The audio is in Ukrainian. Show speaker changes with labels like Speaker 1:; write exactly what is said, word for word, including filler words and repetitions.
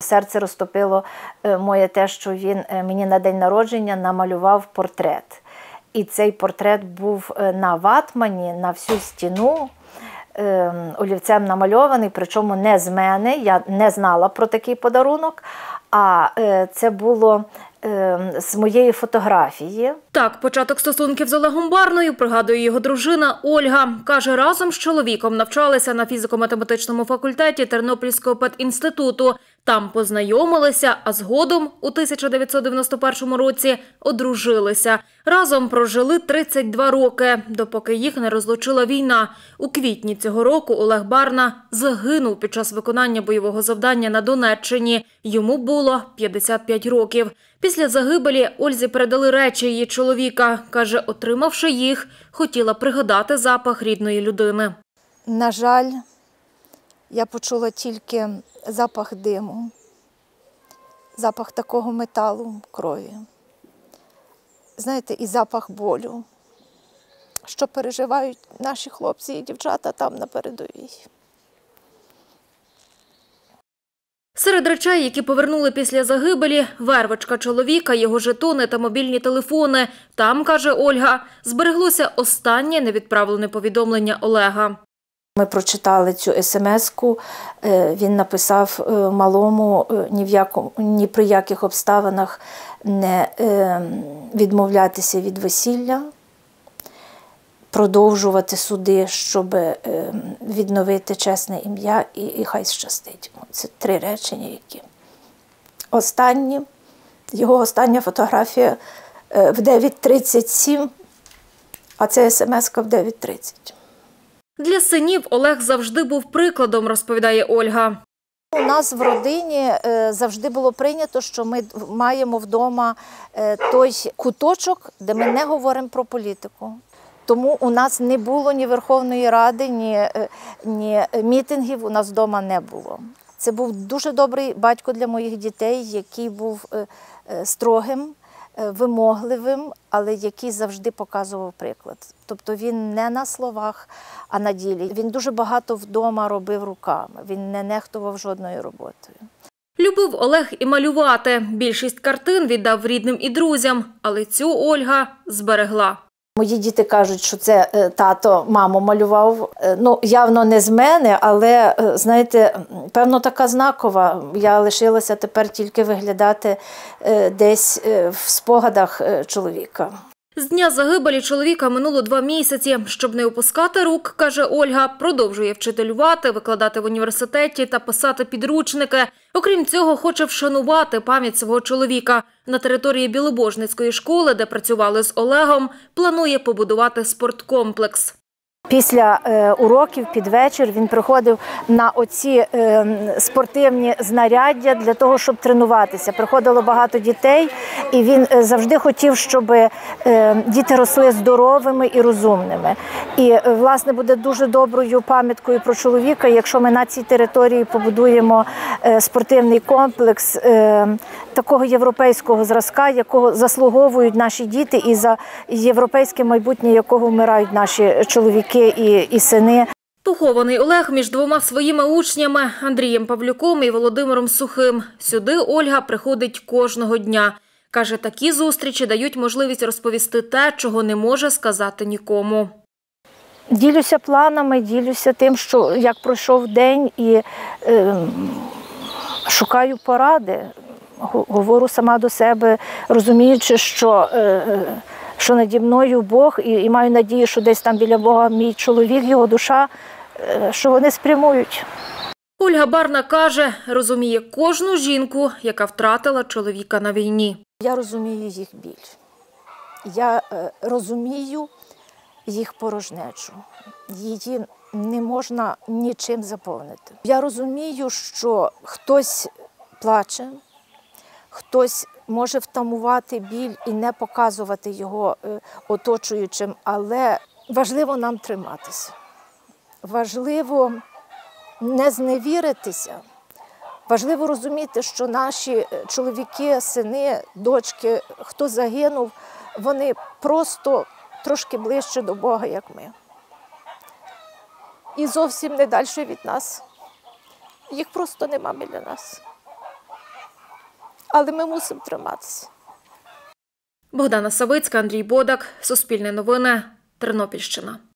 Speaker 1: Серце розтопило моє те, що він мені на день народження намалював портрет. І цей портрет був на ватмані, на всю стіну, олівцем намальований, причому не з мене, я не знала про такий подарунок, а це було з моєї фотографії.
Speaker 2: Так, початок стосунків з Олегом Барною пригадує його дружина Ольга. Каже, разом з чоловіком навчалися на фізико-математичному факультеті Тернопільського педінституту. Там познайомилися, а згодом у тисяча дев'ятсот дев'яносто першому році одружилися. Разом прожили тридцять два роки, допоки їх не розлучила війна. У квітні цього року Олег Барна загинув під час виконання бойового завдання на Донеччині. Йому було п'ятдесят п'ять років. Після загибелі Ользі передали речі її чоловіка. Каже, отримавши їх, хотіла пригадати запах рідної людини.
Speaker 1: На жаль, я почула тільки запах диму, запах такого металу, крові. Знаєте, і запах болю, що переживають наші хлопці і дівчата там на передовій.
Speaker 2: Серед речей, які повернули після загибелі – вервичка чоловіка, його жетони та мобільні телефони. Там, каже Ольга, збереглося останнє невідправлене повідомлення Олега.
Speaker 1: Ми прочитали цю есемеску, він написав малому ні, в якому, ні при яких обставинах не відмовлятися від весілля, продовжувати суди, щоб відновити чесне ім'я і, і хай щастить. Це три речення, які. Останні, його остання фотографія в дев'ять тридцять сім, а це есемеска в дев'ять тридцять.
Speaker 2: Для синів Олег завжди був прикладом, розповідає Ольга.
Speaker 1: У нас в родині завжди було прийнято, що ми маємо вдома той куточок, де ми не говоримо про політику. Тому у нас не було ні Верховної Ради, ні, ні мітингів у нас вдома не було. Це був дуже добрий батько для моїх дітей, який був строгим, вимогливим, але який завжди показував приклад. Тобто він не на словах, а на ділі. Він дуже багато вдома робив руками, він не нехтував жодною роботою.
Speaker 2: Любив Олег і малювати. Більшість картин віддав рідним і друзям, але цю Ольга зберегла.
Speaker 1: Мої діти кажуть, що це тато маму малював. Ну, явно не з мене, але, знаєте, певно, така знакова. Я лишилася тепер тільки виглядати десь в спогадах чоловіка.
Speaker 2: З дня загибелі чоловіка минуло два місяці. Щоб не опускати рук, каже Ольга, продовжує вчителювати, викладати в університеті та писати підручники. Окрім цього, хоче вшанувати пам'ять свого чоловіка. На території Білобожницької школи, де працювали з Олегом, планує побудувати спорткомплекс.
Speaker 1: Після е, уроків під вечір він приходив на оці е, спортивні знаряддя для того, щоб тренуватися. Приходило багато дітей, і він завжди хотів, щоб е, діти росли здоровими і розумними. І, е, власне, буде дуже доброю пам'яткою про чоловіка, якщо ми на цій території побудуємо е, спортивний комплекс е, такого європейського зразка, якого заслуговують наші діти, і за європейське майбутнє, якого вмирають наші чоловіки і, і сини.
Speaker 2: Похований Олег між двома своїми учнями – Андрієм Павлюком і Володимиром Сухим. Сюди Ольга приходить кожного дня. Каже, такі зустрічі дають можливість розповісти те, чого не може сказати нікому.
Speaker 1: Ділюся планами, ділюся тим, що як пройшов день, і е, шукаю поради. Говорю сама до себе, розуміючи, що, е, що наді мною Бог, і, і маю надію, що десь там біля Бога мій чоловік, його душа, е, що вони спрямують.
Speaker 2: Ольга Барна каже, розуміє кожну жінку, яка втратила чоловіка на війні.
Speaker 1: Я розумію їх біль. Я е, розумію їх порожнечу. Її не можна нічим заповнити. Я розумію, що хтось плаче, хтось може втамувати біль і не показувати його оточуючим, але важливо нам триматися. Важливо не зневіритися. Важливо розуміти, що наші чоловіки, сини, дочки, хто загинув, вони просто трошки ближче до Бога, як ми. І зовсім не далі від нас. Їх просто нема біля нас.
Speaker 3: але ми мусимо триматися.
Speaker 2: Богдана Савицька, Андрій Бодак, Суспільне новини, Тернопільщина.